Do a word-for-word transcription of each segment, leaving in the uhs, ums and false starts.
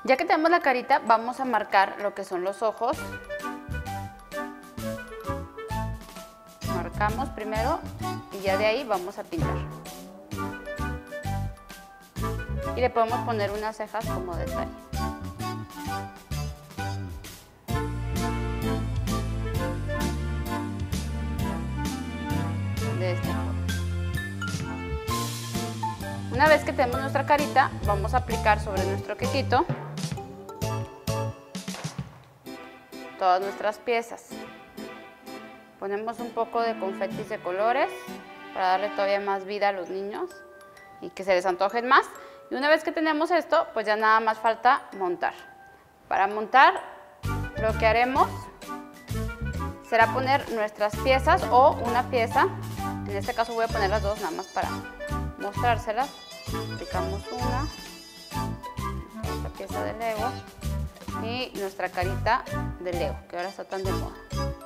Ya que tenemos la carita, vamos a marcar lo que son los ojos. Marcamos primero y ya de ahí vamos a pintar. Y le podemos poner unas cejas como detalle. De esta forma. Una vez que tenemos nuestra carita, vamos a aplicar sobre nuestro quequito todas nuestras piezas. Ponemos un poco de confetis de colores para darle todavía más vida a los niños y que se les antojen más. Y una vez que tenemos esto, pues ya nada más falta montar. Para montar, lo que haremos será poner nuestras piezas o una pieza. En este caso voy a poner las dos nada más para mostrárselas. Aplicamos una, esta pieza de Lego y nuestra carita de Lego, que ahora está tan de moda.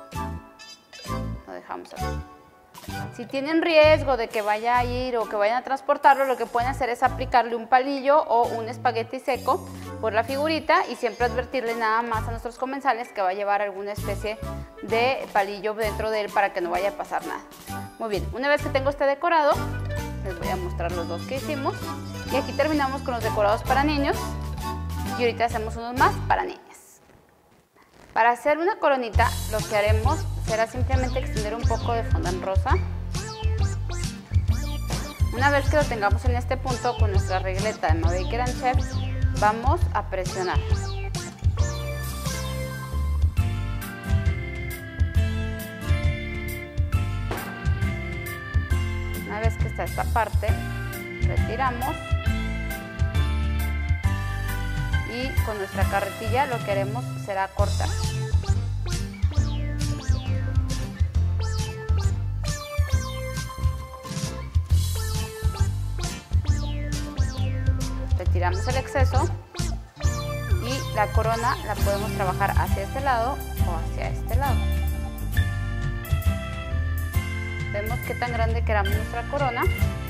Lo dejamos así. Si tienen riesgo de que vaya a ir o que vayan a transportarlo, lo que pueden hacer es aplicarle un palillo o un espagueti seco por la figurita y siempre advertirle nada más a nuestros comensales que va a llevar alguna especie de palillo dentro de él para que no vaya a pasar nada. Muy bien, una vez que tengo este decorado, les voy a mostrar los dos que hicimos. Y aquí terminamos con los decorados para niños y ahorita hacemos unos más para niñas. Para hacer una coronita, lo que haremos será simplemente extender un poco de fondant rosa. Una vez que lo tengamos en este punto con nuestra regleta de Emma Baker and Chef, vamos a presionar. Una vez que está esta parte, retiramos y con nuestra carretilla lo que haremos será cortar. Retiramos el exceso y la corona la podemos trabajar hacia este lado o hacia este lado. Vemos qué tan grande queramos nuestra corona.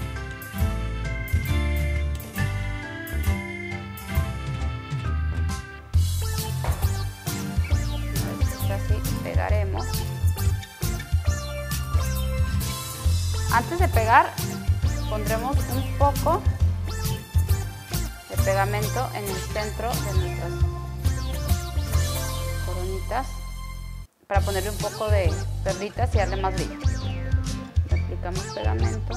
Así pegaremos. Antes de pegar, pondremos un poco de pegamento en el centro de nuestras coronitas para ponerle un poco de perlitas y darle más brillo. Aplicamos pegamento.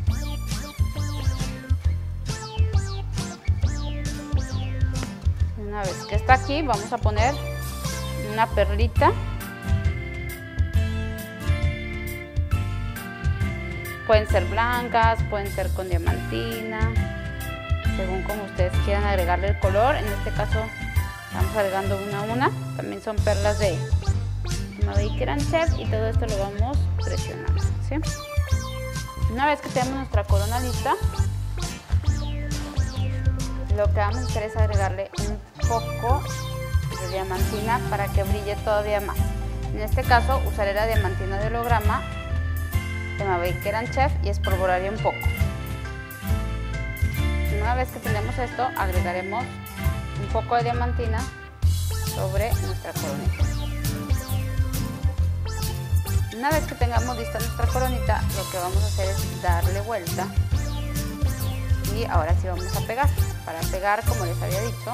Una vez que está aquí, vamos a poner una perlita. Pueden ser blancas, pueden ser con diamantina, según como ustedes quieran agregarle el color. En este caso estamos agregando una a una. También son perlas de Emma Baker and Chef y todo esto lo vamos presionando, ¿sí? Una vez que tenemos nuestra corona lista, lo que vamos a hacer es agregarle un poco de diamantina para que brille todavía más. En este caso usaré la diamantina de holograma de Emma Baker and Chef y espolvorearé un poco. Una vez que tenemos esto, agregaremos un poco de diamantina sobre nuestra coronita. Una vez que tengamos lista nuestra coronita, lo que vamos a hacer es darle vuelta y ahora sí vamos a pegar. Para pegar, como les había dicho,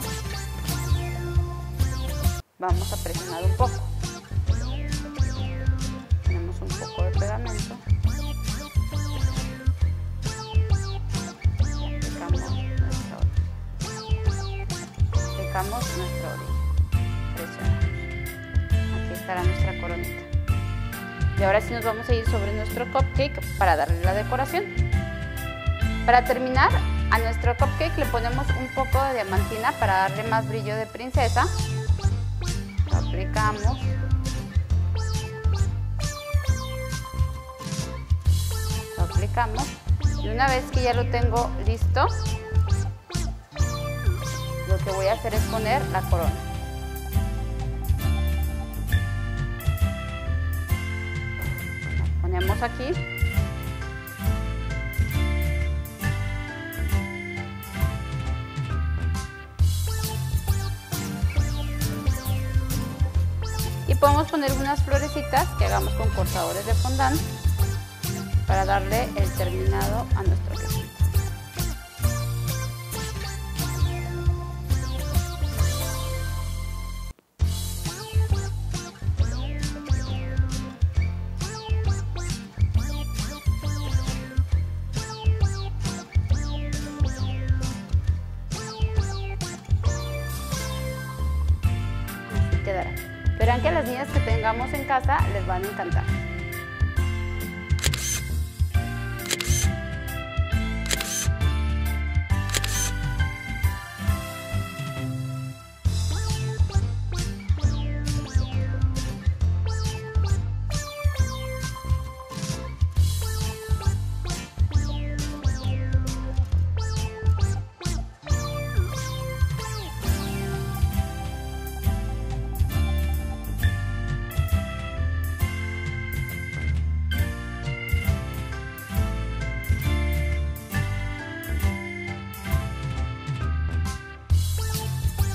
vamos a presionar un poco. Tenemos un poco de pegamento. Aplicamos nuestro orilla, presionamos. Aquí estará nuestra coronita. Y ahora sí nos vamos a ir sobre nuestro cupcake para darle la decoración. Para terminar, a nuestro cupcake le ponemos un poco de diamantina para darle más brillo de princesa. Lo aplicamos. Lo aplicamos. Y una vez que ya lo tengo listo, lo que voy a hacer es poner la corona. La ponemos aquí. podemos poner unas florecitas que hagamos con cortadores de fondant para darle el terminado a nuestro quesito. Quedará. Verán que a las niñas que tengamos en casa les van a encantar.